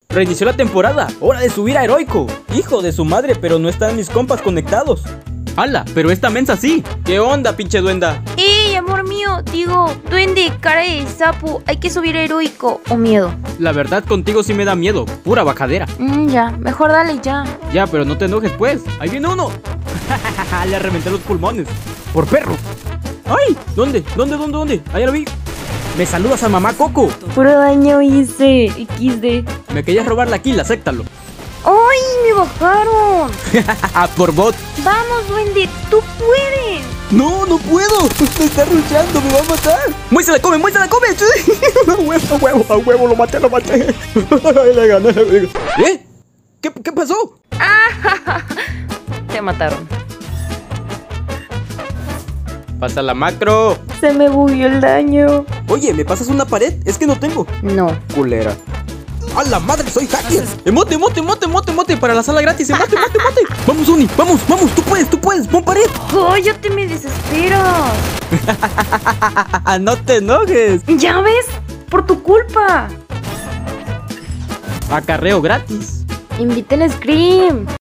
Reinició la temporada. Hora de subir a heroico. Hijo de su madre, pero no están mis compas conectados. ¡Hala! Pero esta mensa sí. ¿Qué onda, pinche duenda? ¡Ey, amor mío! Digo, duende, cara de sapo, hay que subir a heroico. ¿O miedo? La verdad, contigo sí me da miedo. Pura bajadera. Ya, mejor dale ya. Ya, pero no te enojes, pues. ¡Ahí viene uno! Le reventé los pulmones. ¡Por perro! ¡Ay! ¿Dónde? ¿Dónde? ¡Ahí lo vi! ¡Me saludas a mamá Coco! Puro daño hice. XD. Me querías robar la kill, acéptalo. ¡Ay, me bajaron! Por bot. ¡Vamos, duende! ¡Tú puedes! No, no puedo. Me está rushando, me va a matar. ¡Muy se la come! A huevo, lo maté. Le gané. ¿Eh? ¿Qué pasó? Te mataron. Pasa la macro. Se me bugueó el daño. Oye, ¿me pasas una pared? Es que no tengo. No. Culera. ¡A la madre! ¡Soy hacker! ¡Emote! Para la sala gratis. ¡Emote! Vamos, Uni. Vamos. Tú puedes. Pon pared. ¡Cállate, me desesperas! No te enojes. ¿Ya ves? Por tu culpa. Acarreo gratis. Inviten a Scream.